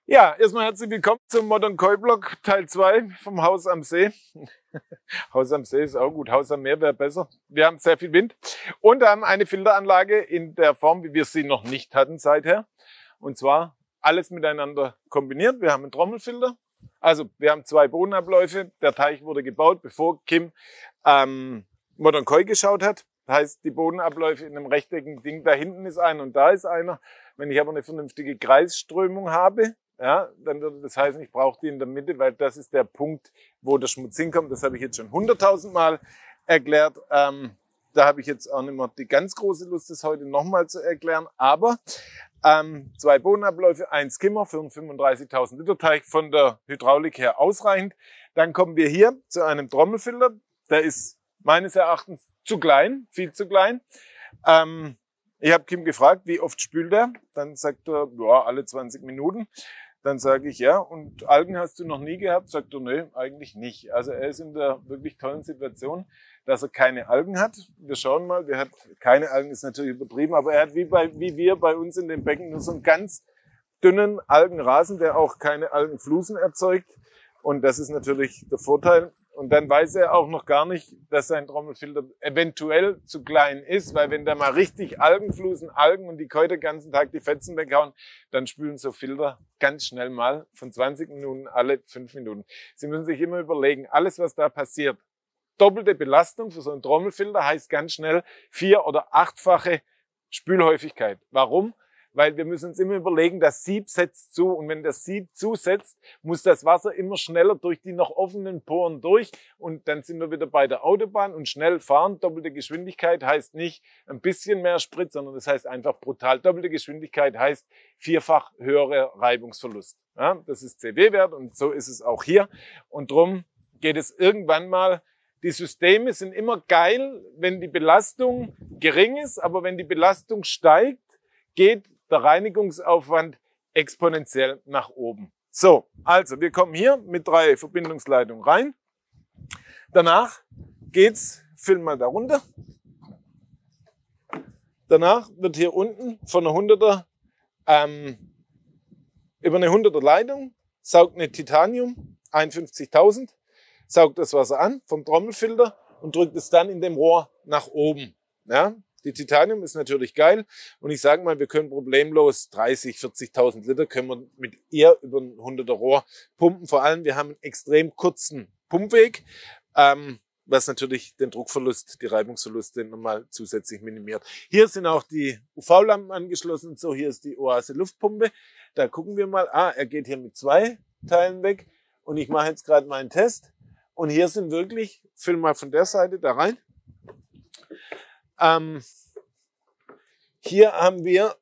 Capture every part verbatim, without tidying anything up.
Ja, erstmal herzlich willkommen zum Modern Koi Blog Teil zwei vom Haus am See. Haus am See ist auch gut, Haus am Meer wäre besser. Wir haben sehr viel Wind und haben eine Filteranlage in der Form, wie wir sie noch nicht hatten seither. Und zwar alles miteinander kombiniert. Wir haben einen Trommelfilter, also wir haben zwei Bodenabläufe. Der Teich wurde gebaut, bevor Kim ähm, Modern Koi geschaut hat. Das heißt, die Bodenabläufe in einem rechteckigen Ding, da hinten ist einer und da ist einer. Wenn ich aber eine vernünftige Kreisströmung habe, ja, dann würde das heißen, ich brauche die in der Mitte, weil das ist der Punkt, wo der Schmutz hinkommt. Das habe ich jetzt schon hunderttausend Mal erklärt. Ähm, da habe ich jetzt auch nicht mehr die ganz große Lust, das heute nochmal zu erklären. Aber ähm, zwei Bodenabläufe, ein Skimmer für einen fünfunddreißigtausend Liter Teich von der Hydraulik her ausreichend. Dann kommen wir hier zu einem Trommelfilter. Der ist meines Erachtens zu klein, viel zu klein. Ähm, ich habe Kim gefragt, wie oft spült er? Dann sagt er, ja, alle zwanzig Minuten. Dann sage ich, ja, und Algen hast du noch nie gehabt? Sagt er, nö, eigentlich nicht. Also er ist in der wirklich tollen Situation, dass er keine Algen hat. Wir schauen mal, der hat keine Algen, ist natürlich übertrieben, aber er hat wie, bei, wie wir bei uns in dem Becken nur so einen ganz dünnen Algenrasen, der auch keine Algenflusen erzeugt. Und das ist natürlich der Vorteil. Und dann weiß er auch noch gar nicht, dass sein Trommelfilter eventuell zu klein ist, weil wenn da mal richtig Algenflusen, Algen und die Koi den ganzen Tag die Fetzen weghauen, dann spülen so Filter ganz schnell mal von zwanzig Minuten alle fünf Minuten. Sie müssen sich immer überlegen, alles was da passiert, doppelte Belastung für so einen Trommelfilter heißt ganz schnell vier- oder achtfache Spülhäufigkeit. Warum? Weil wir müssen uns immer überlegen, das Sieb setzt zu und wenn das Sieb zusetzt, muss das Wasser immer schneller durch die noch offenen Poren durch und dann sind wir wieder bei der Autobahn und schnell fahren. Doppelte Geschwindigkeit heißt nicht ein bisschen mehr Sprit, sondern das heißt einfach brutal. Doppelte Geschwindigkeit heißt vierfach höherer Reibungsverlust. Ja, das ist C W-Wert und so ist es auch hier und drum geht es irgendwann mal. Die Systeme sind immer geil, wenn die Belastung gering ist, aber wenn die Belastung steigt, geht der Reinigungsaufwand exponentiell nach oben. So, also wir kommen hier mit drei Verbindungsleitungen rein. Danach geht's, film mal da runter. Danach wird hier unten von einer hunderter, ähm, über eine hunderter Leitung, saugt eine Titanium einundfünfzigtausend, saugt das Wasser an vom Trommelfilter und drückt es dann in dem Rohr nach oben. Ja? Die Titanium ist natürlich geil und ich sage mal, wir können problemlos dreißig, vierzigtausend Liter können wir mit eher über ein hunderter Rohr pumpen. Vor allem, wir haben einen extrem kurzen Pumpweg, ähm, was natürlich den Druckverlust, die Reibungsverluste nochmal zusätzlich minimiert. Hier sind auch die U V-Lampen angeschlossen. So, hier ist die Oase Luftpumpe. Da gucken wir mal. Ah, er geht hier mit zwei Teilen weg und ich mache jetzt gerade meinen Test. Und hier sind wirklich, film mal von der Seite da rein. Ähm, hier haben wir,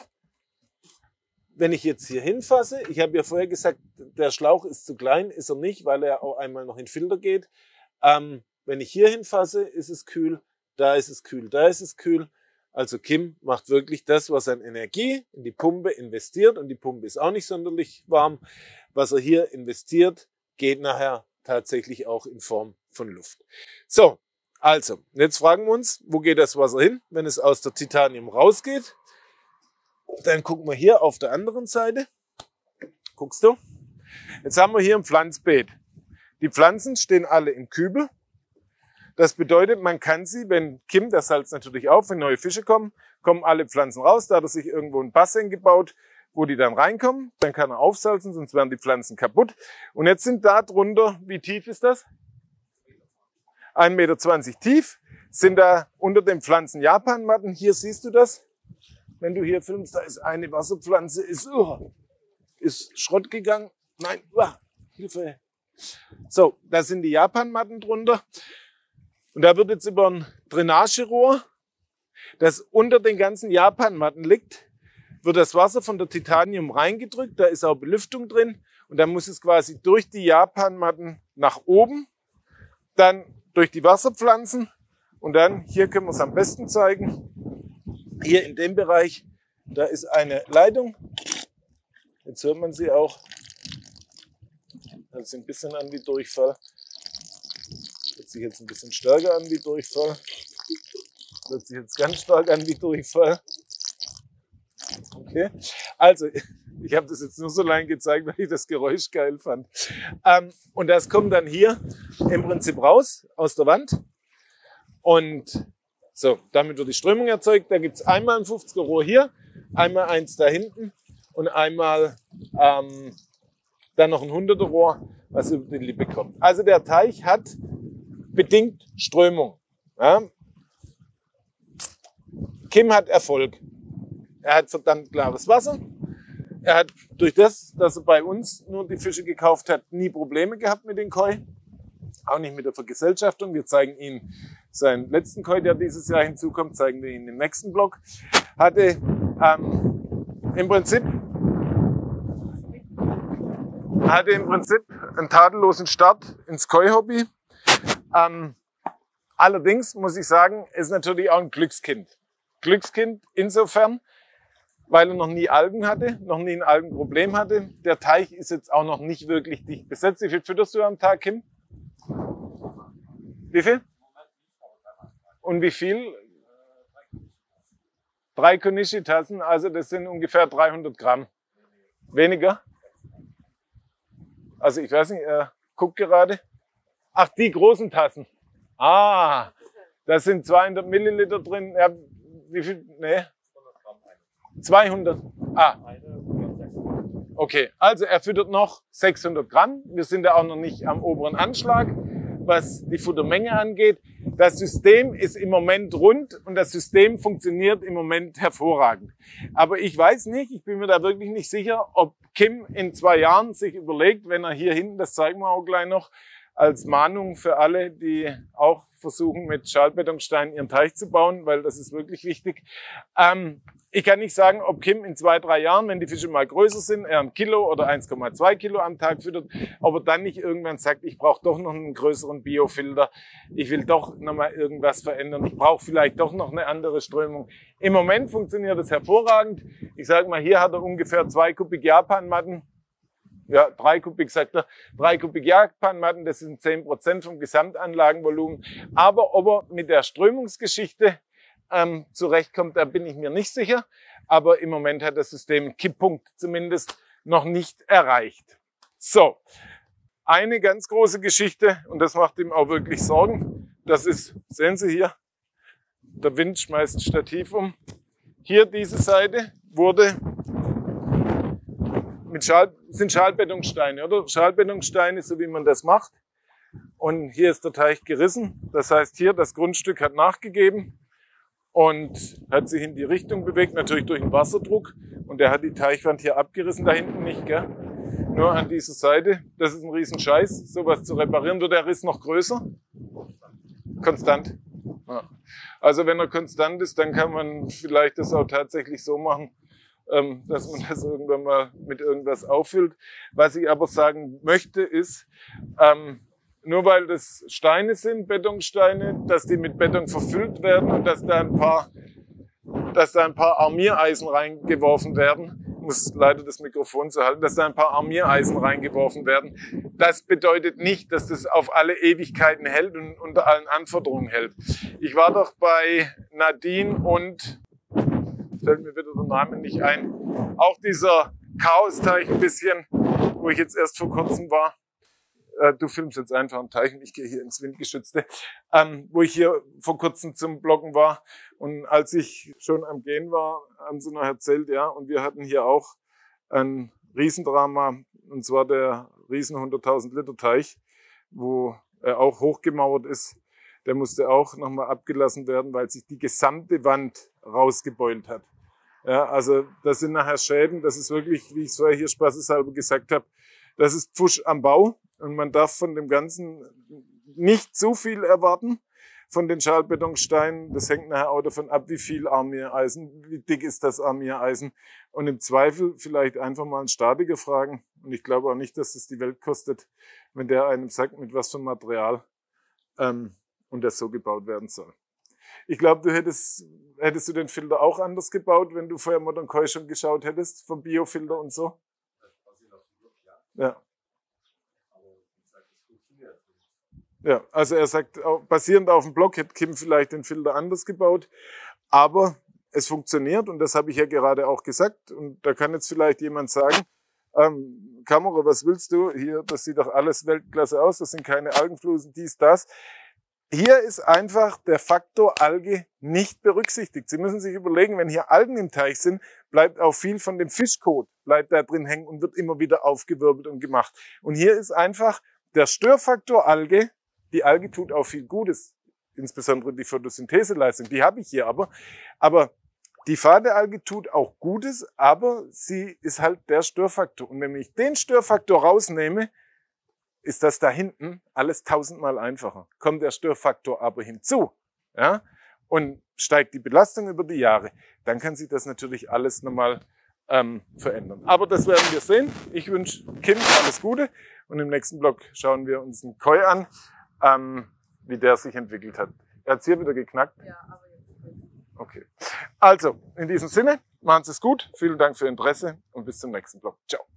wenn ich jetzt hier hinfasse, ich habe ja vorher gesagt, der Schlauch ist zu klein, ist er nicht, weil er auch einmal noch in den Filter geht. Ähm, wenn ich hier hinfasse, ist es kühl, da ist es kühl, da ist es kühl. Also Kim macht wirklich das, was er an Energie in die Pumpe investiert und die Pumpe ist auch nicht sonderlich warm. Was er hier investiert, geht nachher tatsächlich auch in Form von Luft. So. Also, jetzt fragen wir uns, wo geht das Wasser hin, wenn es aus der Titanium rausgeht? Dann gucken wir hier auf der anderen Seite. Guckst du? Jetzt haben wir hier ein Pflanzbeet. Die Pflanzen stehen alle im Kübel. Das bedeutet, man kann sie, wenn Kim, der salzt natürlich auf, wenn neue Fische kommen, kommen alle Pflanzen raus. Da hat er sich irgendwo ein Bassin gebaut, wo die dann reinkommen. Dann kann er aufsalzen, sonst werden die Pflanzen kaputt. Und jetzt sind da drunter, wie tief ist das? ein Meter zwanzig tief, sind da unter den Pflanzen Japanmatten. Hier siehst du das. Wenn du hier filmst, da ist eine Wasserpflanze, ist, uh, ist Schrott gegangen. Nein, uh, Hilfe. So, da sind die Japanmatten drunter. Und da wird jetzt über ein Drainagerohr, das unter den ganzen Japanmatten liegt, wird das Wasser von der Titanium reingedrückt. Da ist auch Belüftung drin. Und dann muss es quasi durch die Japanmatten nach oben. Dann durch die Wasserpflanzen und dann, hier können wir es am besten zeigen, hier in dem Bereich, da ist eine Leitung, jetzt hört man sie auch, hört sich ein bisschen an wie Durchfall, hört sich jetzt ein bisschen stärker an wie Durchfall, hört sich jetzt ganz stark an wie Durchfall, okay, also Ich habe das jetzt nur so lange gezeigt, weil ich das Geräusch geil fand. Ähm, und das kommt dann hier im Prinzip raus aus der Wand. Und so, damit wird die Strömung erzeugt. Da gibt's einmal ein fünfziger Rohr hier, einmal eins da hinten und einmal ähm, dann noch ein hunderter Rohr, was über die Lippe kommt. Also der Teich hat bedingt Strömung. Ja. Kim hat Erfolg. Er hat verdammt klares Wasser. Er hat durch das, dass er bei uns nur die Fische gekauft hat, nie Probleme gehabt mit den Koi. Auch nicht mit der Vergesellschaftung. Wir zeigen Ihnen seinen letzten Koi, der dieses Jahr hinzukommt, zeigen wir Ihnen im nächsten Blog. Hatte ähm, im Prinzip hatte im Prinzip einen tadellosen Start ins Koi-Hobby. Ähm, allerdings muss ich sagen, ist natürlich auch ein Glückskind. Glückskind insofern, weil er noch nie Algen hatte, noch nie ein Algenproblem hatte. Der Teich ist jetzt auch noch nicht wirklich dicht besetzt. Wie viel fütterst du am Tag, Kim? Wie viel? Und wie viel? Drei Konishi-Tassen, also das sind ungefähr dreihundert Gramm. Weniger? Also ich weiß nicht, er guckt gerade. Ach, die großen Tassen. Ah, da sind zweihundert Milliliter drin. Ja, wie viel? Nee. zweihundert. Ah. Okay, also er füttert noch sechshundert Gramm. Wir sind ja auch noch nicht am oberen Anschlag, was die Futtermenge angeht. Das System ist im Moment rund und das System funktioniert im Moment hervorragend. Aber ich weiß nicht, ich bin mir da wirklich nicht sicher, ob Kim in zwei Jahren sich überlegt, wenn er hier hinten, das zeigen wir auch gleich noch, als Mahnung für alle, die auch versuchen, mit Schalbetonsteinen ihren Teich zu bauen, weil das ist wirklich wichtig. Ähm, ich kann nicht sagen, ob Kim in zwei, drei Jahren, wenn die Fische mal größer sind, er ein Kilo oder eins Komma zwei Kilo am Tag füttert, ob er dann nicht irgendwann sagt, ich brauche doch noch einen größeren Biofilter, ich will doch noch mal irgendwas verändern, ich brauche vielleicht doch noch eine andere Strömung. Im Moment funktioniert das hervorragend. Ich sage mal, hier hat er ungefähr zwei Kubik Japanmatten. Ja, drei Kubik, sagt er. Drei Kubik Japanmatten, das sind zehn Prozent vom Gesamtanlagenvolumen. Aber ob er mit der Strömungsgeschichte ähm, zurechtkommt, da bin ich mir nicht sicher. Aber im Moment hat das System einen Kipppunkt zumindest noch nicht erreicht. So, eine ganz große Geschichte, und das macht ihm auch wirklich Sorgen. Das ist, sehen Sie hier, der Wind schmeißt ein Stativ um. Hier diese Seite wurde mit Schal, sind Schalbetonsteine, oder? Schalbetonsteine, so wie man das macht. Und hier ist der Teich gerissen. Das heißt, hier das Grundstück hat nachgegeben und hat sich in die Richtung bewegt, natürlich durch den Wasserdruck. Und der hat die Teichwand hier abgerissen, da hinten nicht, gell? Nur an dieser Seite. Das ist ein Riesenscheiß, sowas zu reparieren. Wird der Riss noch größer? Konstant. Ja. Also wenn er konstant ist, dann kann man vielleicht das auch tatsächlich so machen, dass man das irgendwann mal mit irgendwas auffüllt. Was ich aber sagen möchte ist, ähm, nur weil das Steine sind, Betonsteine, dass die mit Beton verfüllt werden und dass da ein paar, dass da ein paar Armiereisen reingeworfen werden, ich muss leider das Mikrofon zu halten, dass da ein paar Armiereisen reingeworfen werden, das bedeutet nicht, dass das auf alle Ewigkeiten hält und unter allen Anforderungen hält. Ich war doch bei Nadine und fällt mir wieder der Name nicht ein. Auch dieser Chaosteich ein bisschen, wo ich jetzt erst vor kurzem war. Äh, du filmst jetzt einfach einen Teich und ich gehe hier ins Windgeschützte. Ähm, wo ich hier vor kurzem zum Bloggen war. Und als ich schon am Gehen war, haben sie noch erzählt, ja, und wir hatten hier auch ein Riesendrama. Und zwar der riesen hunderttausend Liter Teich, wo er auch hochgemauert ist. Der musste auch nochmal abgelassen werden, weil sich die gesamte Wand rausgebeult hat. Ja, also das sind nachher Schäden, das ist wirklich, wie ich es vorher hier spaßeshalber gesagt habe, das ist Pfusch am Bau und man darf von dem Ganzen nicht zu viel erwarten, von den Schalbetonsteinen. Das hängt nachher auch davon ab, wie viel Armiereisen, wie dick ist das Armiereisen und im Zweifel vielleicht einfach mal einen Statiker fragen und ich glaube auch nicht, dass das die Welt kostet, wenn der einem sagt, mit was für Material ähm, und das so gebaut werden soll. Ich glaube, du hättest, hättest du den Filter auch anders gebaut, wenn du vorher Modern Koi schon geschaut hättest, vom Biofilter und so? Ja. Ja, also er sagt, basierend auf dem Blog hätte Kim vielleicht den Filter anders gebaut, aber es funktioniert und das habe ich ja gerade auch gesagt. Und da kann jetzt vielleicht jemand sagen, ähm, Kamera, was willst du? Hier, das sieht doch alles Weltklasse aus, das sind keine Algenflusen, dies, das. Hier ist einfach der Faktor Alge nicht berücksichtigt. Sie müssen sich überlegen, wenn hier Algen im Teich sind, bleibt auch viel von dem Fischkot, bleibt da drin hängen und wird immer wieder aufgewirbelt und gemacht. Und hier ist einfach der Störfaktor Alge, die Alge tut auch viel Gutes, insbesondere die Photosyntheseleistung, die habe ich hier aber. Aber die Fadealge tut auch Gutes, aber sie ist halt der Störfaktor. Und wenn ich den Störfaktor rausnehme, ist das da hinten alles tausendmal einfacher. Kommt der Störfaktor aber hinzu, ja, und steigt die Belastung über die Jahre, dann kann sich das natürlich alles nochmal ähm, verändern. Aber das werden wir sehen. Ich wünsche Kim alles Gute und im nächsten Blog schauen wir uns einen Koi an, ähm, wie der sich entwickelt hat. Er hat es hier wieder geknackt. Ja, aber jetzt nicht. Okay. Also, in diesem Sinne, machen Sie es gut. Vielen Dank für Ihr Interesse und bis zum nächsten Blog. Ciao.